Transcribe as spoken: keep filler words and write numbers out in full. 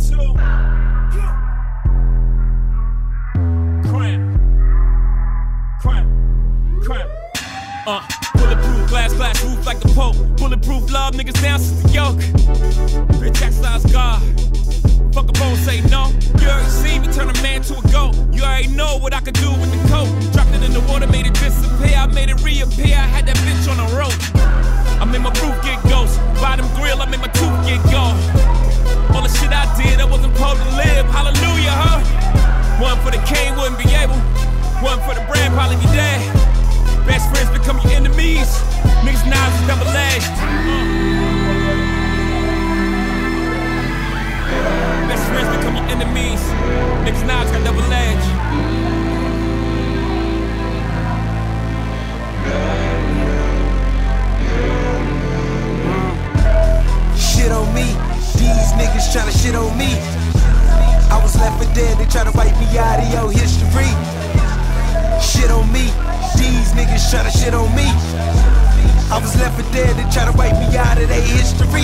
two. Cramp. Cramp. Cramp. Uh, bulletproof glass, glass roof like the Pope. Bulletproof love, niggas down since the yoke. Bitch, exercise God. Fuck a bone, say no. You already see me turn a man to a goat. You already know what I could do with the coat. Dropped it in the water, made it disappear. I made it reappear. I had that bitch on a rope. I made my roof get ghost. Bottom grill, I made my tooth get gone. All the shit I did, I wasn't supposed to live. Hallelujah, huh? One for the king, wouldn't be able. One for the brand, probably be dead. Best friends become your enemies. Niggas knives is double edged. Best friends become your enemies. Niggas knives got double edged. Shit on me. These niggas tryna shit on me. I was left for dead. They tryna wipe me out of your history. Shit on me. These niggas tryna shit on me. I was left for dead, they try to wipe me out of their history.